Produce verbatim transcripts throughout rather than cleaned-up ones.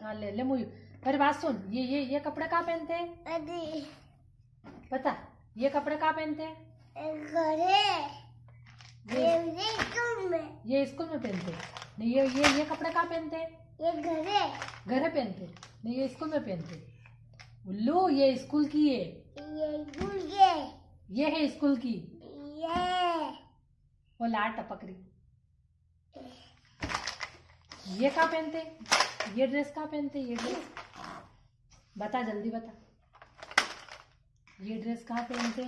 हाँ ले ले मुझे। अरे बात सुन, ये ये ये कपड़े कहाँ पहनते हैं? पता ये कपड़े कहाँ पहनते हैं? ये स्कूल में। ये स्कूल में पहनते हैं। नहीं ये ये ये कपड़े कहाँ पहनते हैं? ये घरे घरे पहनते। नहीं ये स्कूल में पहनते। उल्लू ये स्कूल की है। ये स्कूल के। ये है स्कूल की। ये वो लाट टपक रही। ये कहाँ पहनते? ये ड्रेस कहाँ पहनते? ये ड्रेस बता, जल्दी बता। ये ड्रेस कहाँ पहनते?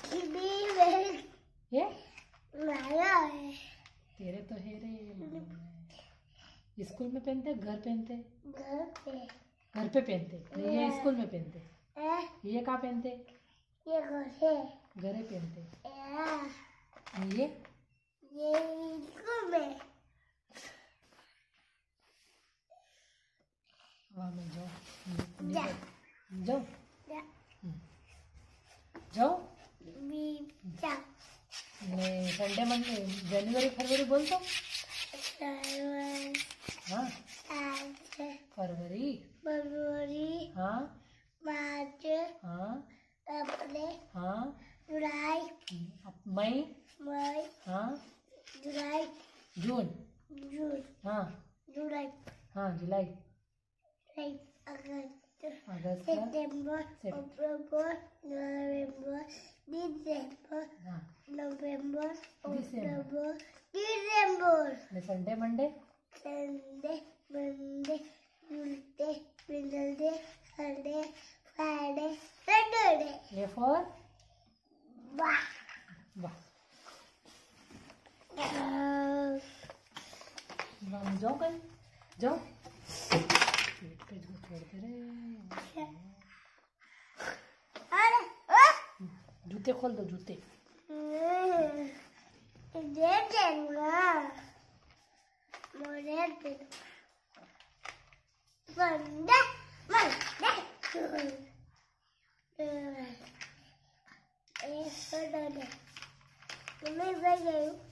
ये तेरे तो है रे। स्कूल में पहनते, घर पहनते? घर पे। घर पे पहनते। नहीं ये स्कूल में पहनते। ये कहाँ पहनते? ये घरे घरे पहनते। ये ये स्कूल में। वहाँ में जाओ जा जाओ जा जाओ। भी जा मैं संडे मंडे जनवरी फरवरी बोल दो। हाँ फरवरी फरवरी हाँ मार्च हाँ अप्रैल हाँ जुलाई मई मई हाँ जुलाई जून जून हाँ जुलाई हाँ जुलाई अगस्त अगस्त सितंबर अक्टूबर नवंबर दिसंबर हाँ नवंबर दिसंबर अक्टूबर दिसंबर। Sunday Monday Sunday Monday Tuesday Wednesday Thursday Friday Saturday. ये फॉर वाह वाह। हम जाओ कहीं जाओ। पेट पे जो छोड़ते रहे। अरे जूते खोल दो, जूते दे देना मोरे दे संडे मंडे ए सैटरडे तुम्हें भाई